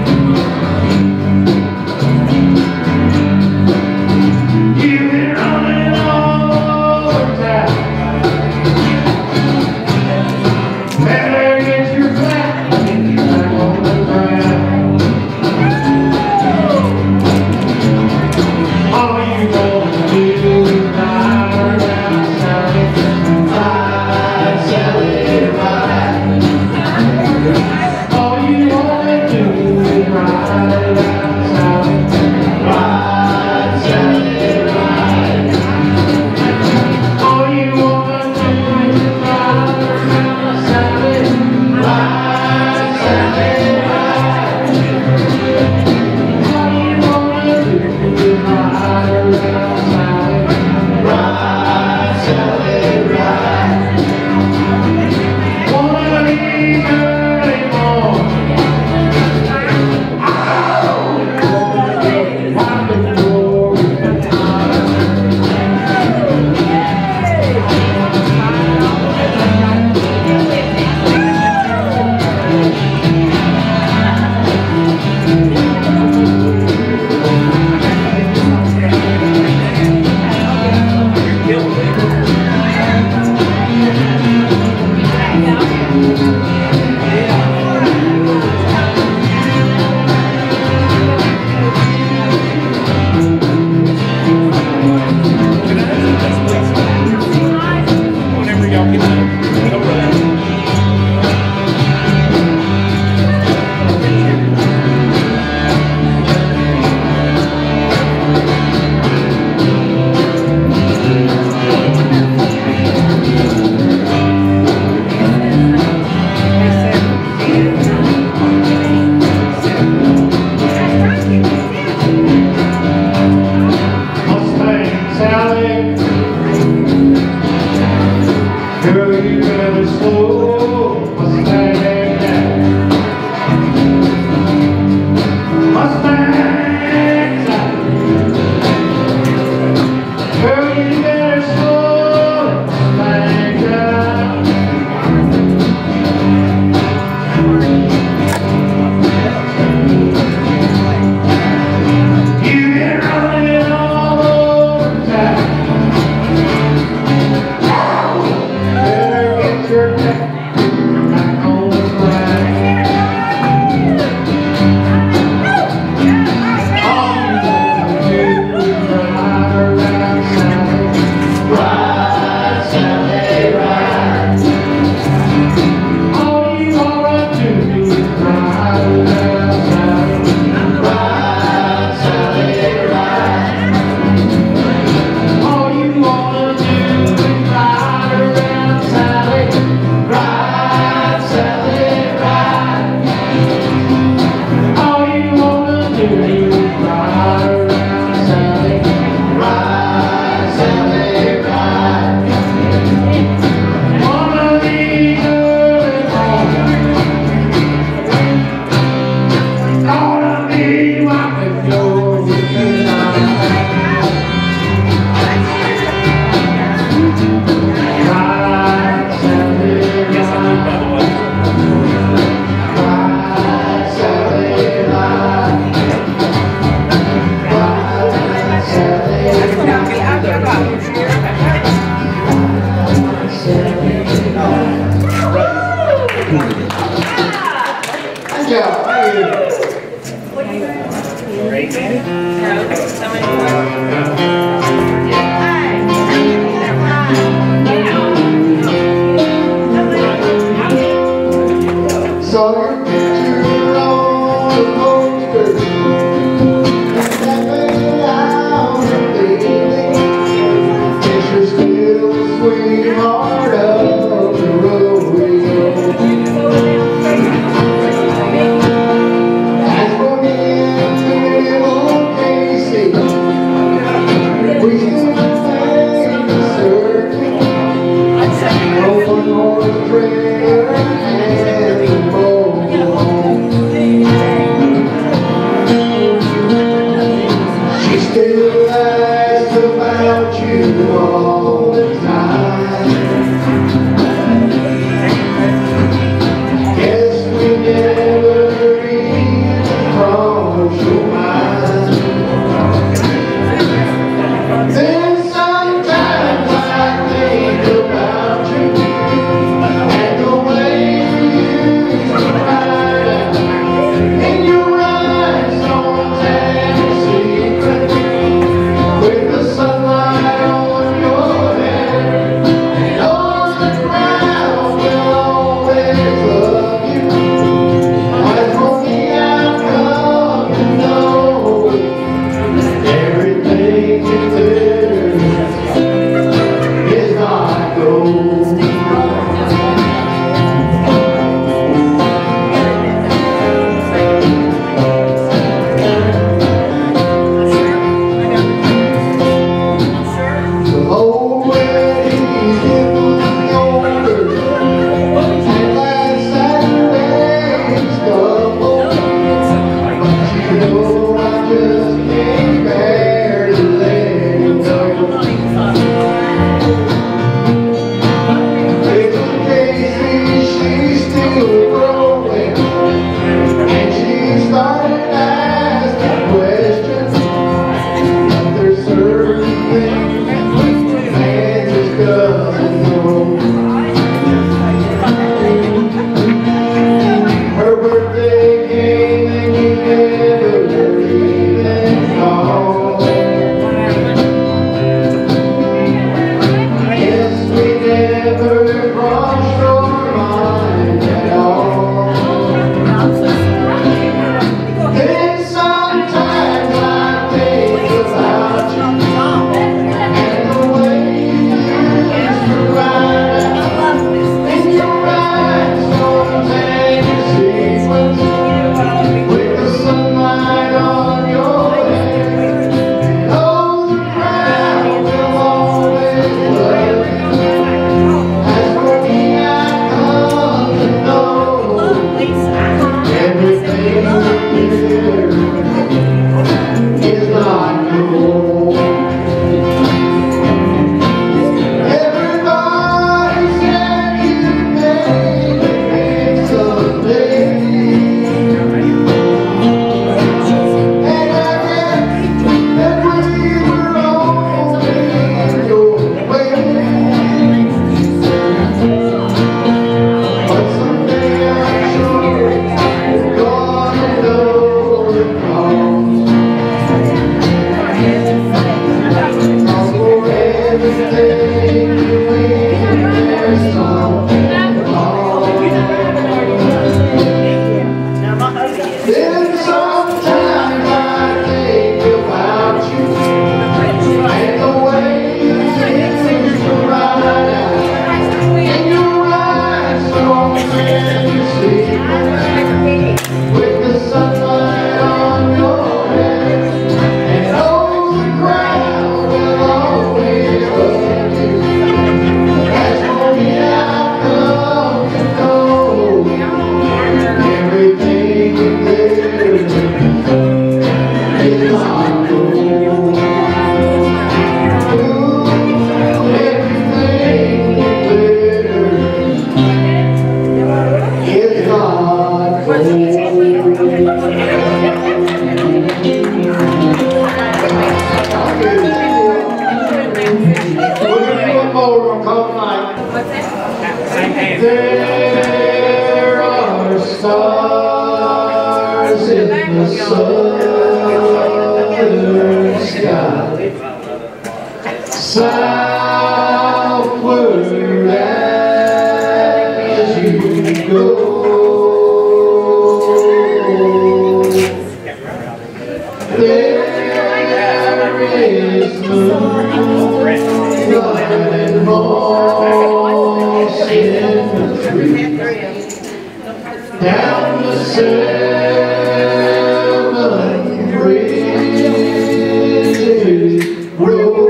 You've been running Girl, you better slow Mustang down. Mustang down. Girl, you better slow Mustang down. You've been running all over town. Your back on the ground. All you wanna do is ride around Sally, ride, Sally, ride. All you wanna do is ride around Sally, ride, Sally, ride. All you wanna do is ride around Sally. Ride, Sally, ride. All you wanna do is ride around Sally. Ride, Sally, ride. One of these early mornings, gonna be walking yours tonight. Ride, Sally, Good job. Thank you. Great, Danny. Saw your picture on the poster. That made out of feeling. Picture still the sweetheart of the rodeo. As for me and little Casey, we still make the circuit. Open horse trailer and she still asks about you all the time. Guess we never even cross your mind. Then sometimes I think about you and the way you used to ride in your eyes on Tennessee, with the sunlight on your hair There are stars in the southern sky, southward as you go. There is moonlight and moss in the trees, down the seven bridges road.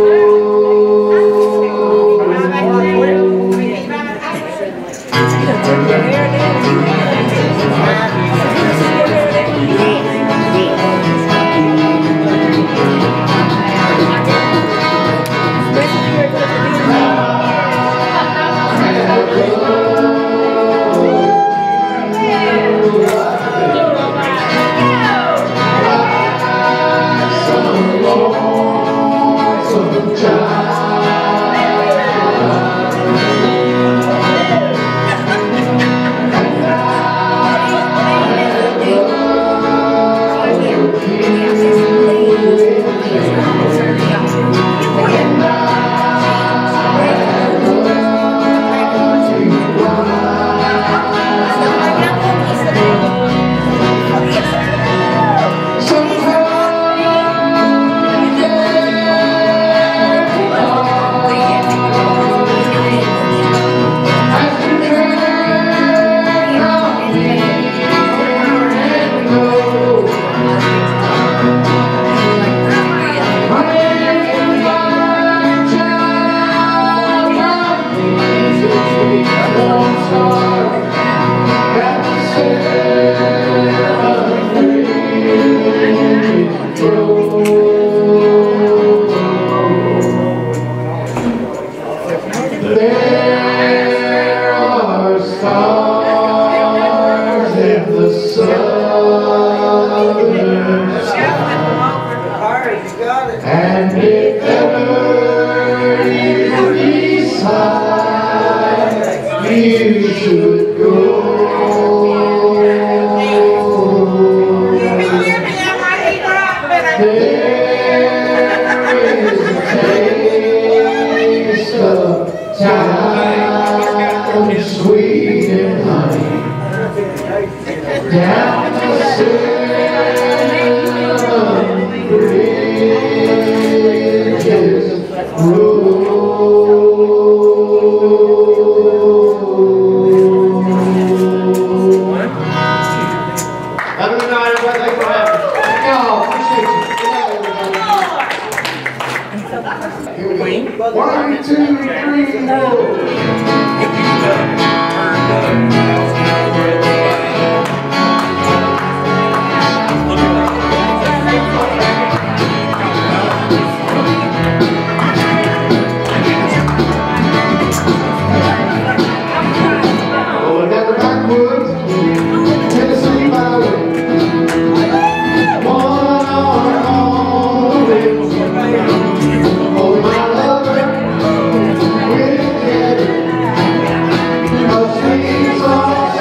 And if ever you decide you should go, there is a taste of time, sweet and honey, down the seven bridges road. Have a good night, everybody. Thanks for having me. Y'all, appreciate you. Here we go. One, two, three, four. Sweet song.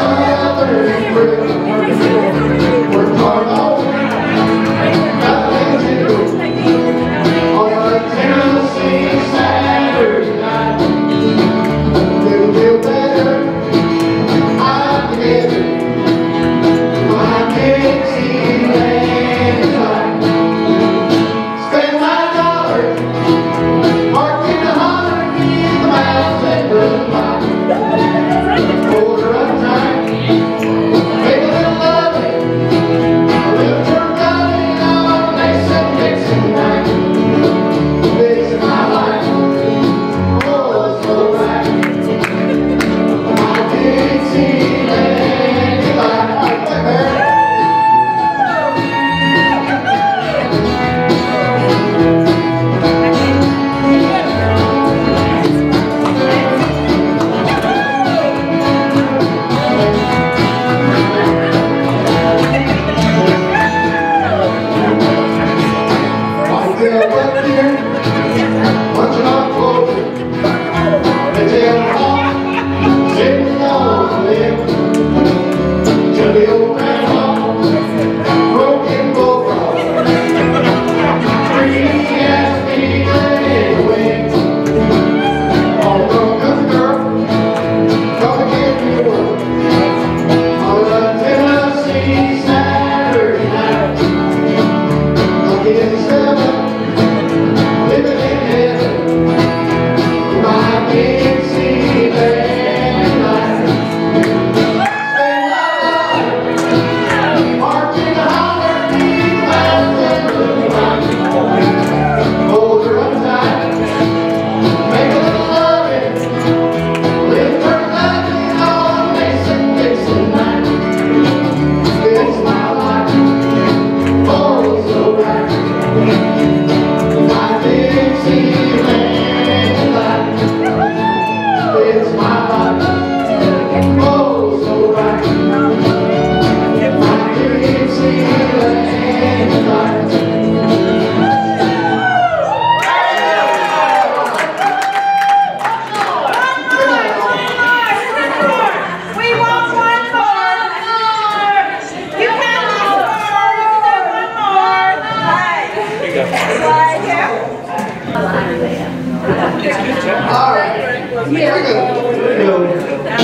All right. Yeah, we're good. We're good.